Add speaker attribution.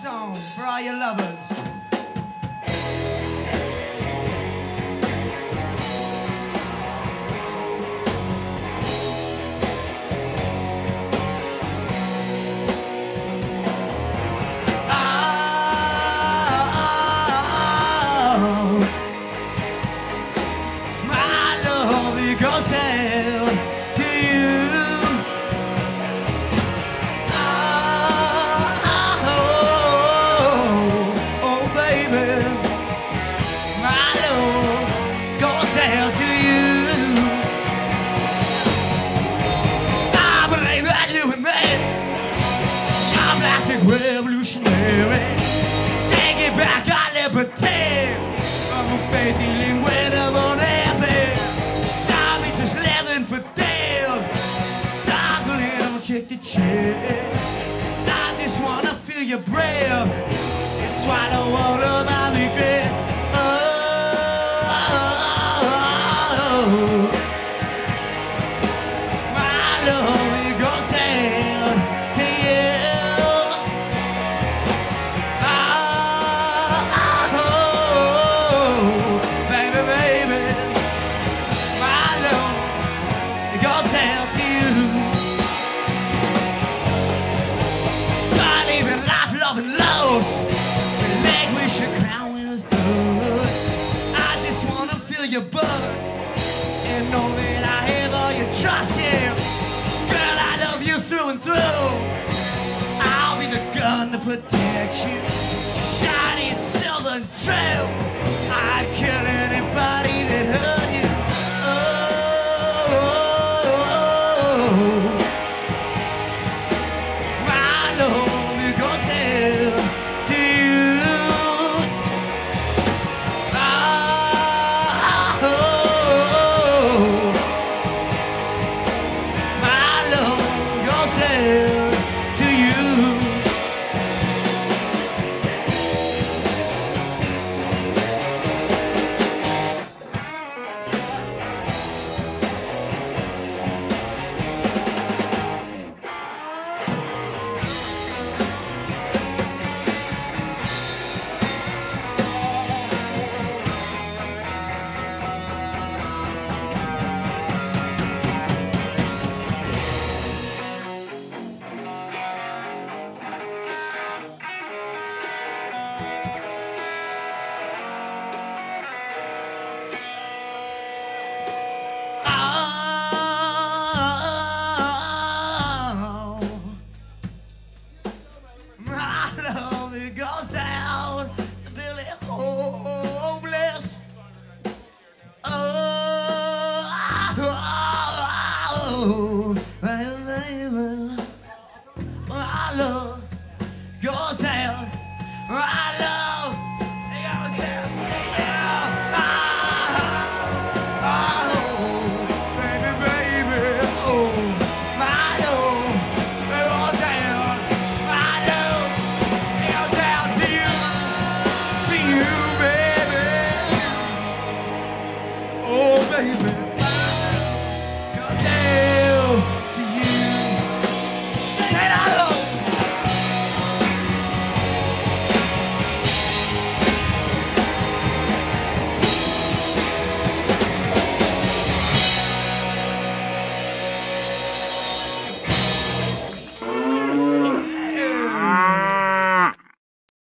Speaker 1: song for all your lovers. Revolutionary, take it back our liberty from a fate dealing with a unhappy. Now we just living for dead, darkling on check the check. I just wanna feel your breath and swallow all of my regret. My love, it goes out to you. Your buzz and know that I have all your trust in. Girl, I love you through and through. I'll be the gun to protect you, shiny and silver and true. I'd kill anybody that hurt you. My love, it goes out to you. To you. My love goes out, my love.